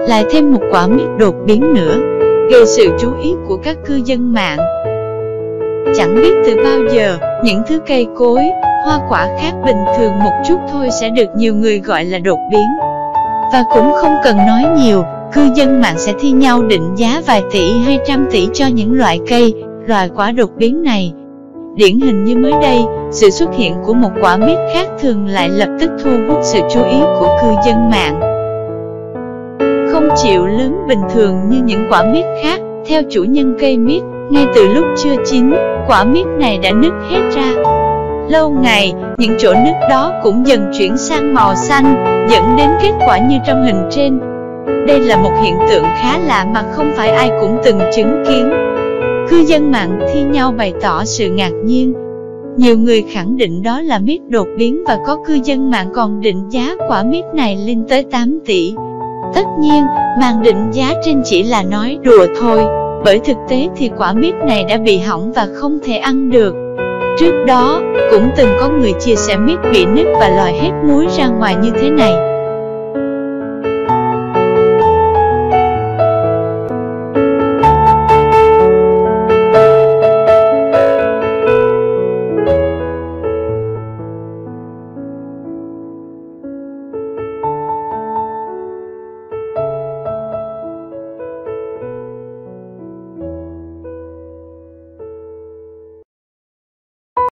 lại thêm một quả mít đột biến nữa, gây sự chú ý của các cư dân mạng. Chẳng biết từ bao giờ, những thứ cây cối, hoa quả khác bình thường một chút thôi sẽ được nhiều người gọi là đột biến. Và cũng không cần nói nhiều, cư dân mạng sẽ thi nhau định giá vài tỷ hay trăm tỷ cho những loại cây, loại quả đột biến này. Điển hình như mới đây, sự xuất hiện của một quả mít khác thường lại lập tức thu hút sự chú ý của cư dân mạng. Không chịu lớn bình thường như những quả mít khác, theo chủ nhân cây mít, ngay từ lúc chưa chín, quả mít này đã nứt hết ra. Lâu ngày, những chỗ nứt đó cũng dần chuyển sang màu xanh, dẫn đến kết quả như trong hình trên. Đây là một hiện tượng khá lạ mà không phải ai cũng từng chứng kiến. Cư dân mạng thi nhau bày tỏ sự ngạc nhiên. Nhiều người khẳng định đó là mít đột biến và có cư dân mạng còn định giá quả mít này lên tới 8 tỷ. Tất nhiên, màn định giá trên chỉ là nói đùa thôi, bởi thực tế thì quả mít này đã bị hỏng và không thể ăn được. Trước đó, cũng từng có người chia sẻ mít bị nứt và lòi hết múi ra ngoài như thế này.